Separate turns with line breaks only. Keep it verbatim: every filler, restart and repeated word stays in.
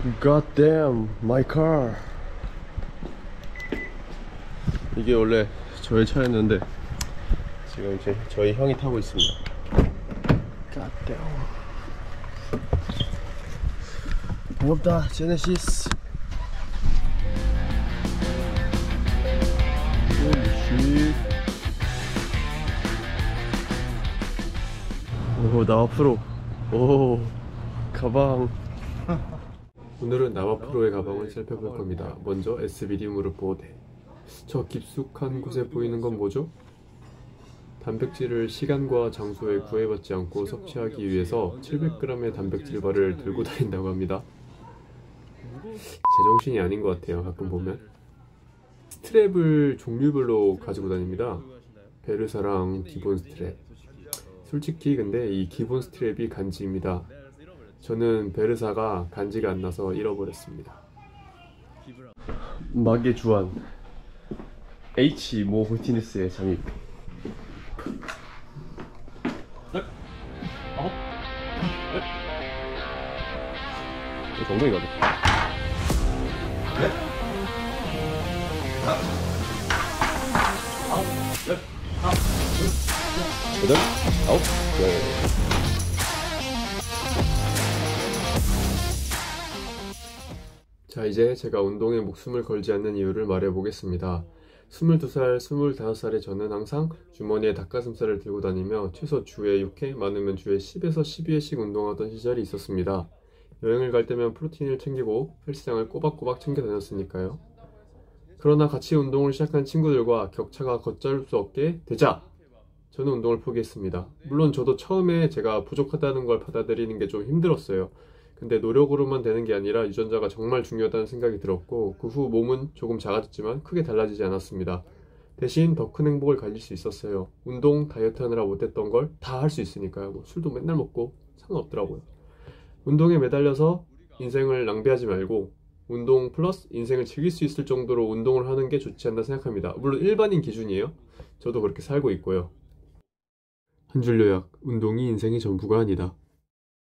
God damn, my car. 이게 원래 저의 차였는데 지금 이제 저희 형이 타고 있습니다. God damn. 반갑다, 제네시스. 오, 나와 프로. 오, 가방. 오늘은 나와 프로의 가방을 살펴볼 겁니다. 먼저 에스비디 무릎 보호대. 저 깊숙한 곳에 보이는 건 뭐죠? 단백질을 시간과 장소에 구애받지 않고 섭취하기 위해서 칠백 그램의 단백질 바를 들고 다닌다고 합니다. 제정신이 아닌 것 같아요. 가끔 보면 스트랩을 종류별로 가지고 다닙니다. 베르사랑 기본 스트랩. 솔직히 근데 이 기본 스트랩이 간지입니다. 저는 베르사가 간지가 안 나서 잃어버렸습니다. 막의 주안 H 모 호티니스의 잠입. 아홉. 이거 엉덩이 가네. 아홉, 열, 하나, 둘, 여덟, 아홉, 열. 자, 이제 제가 운동에 목숨을 걸지 않는 이유를 말해보겠습니다. 스물두 살, 스물다섯 살의 저는 항상 주머니에 닭가슴살을 들고 다니며 최소 주에 육 회, 많으면 주에 십에서 십이 회씩 운동하던 시절이 있었습니다. 여행을 갈 때면 프로틴을 챙기고 헬스장을 꼬박꼬박 챙겨 다녔으니까요. 그러나 같이 운동을 시작한 친구들과 격차가 걷잡을 수 없게 되자 저는 운동을 포기했습니다. 물론 저도 처음에 제가 부족하다는 걸 받아들이는 게 좀 힘들었어요. 근데 노력으로만 되는 게 아니라 유전자가 정말 중요하다는 생각이 들었고 그 후 몸은 조금 작아졌지만 크게 달라지지 않았습니다. 대신 더 큰 행복을 가질 수 있었어요. 운동, 다이어트 하느라 못했던 걸 다 할 수 있으니까요. 뭐 술도 맨날 먹고 상관없더라고요. 운동에 매달려서 인생을 낭비하지 말고 운동 플러스 인생을 즐길 수 있을 정도로 운동을 하는 게 좋지 않나 생각합니다. 물론 일반인 기준이에요. 저도 그렇게 살고 있고요. 한 줄 요약, 운동이 인생의 전부가 아니다.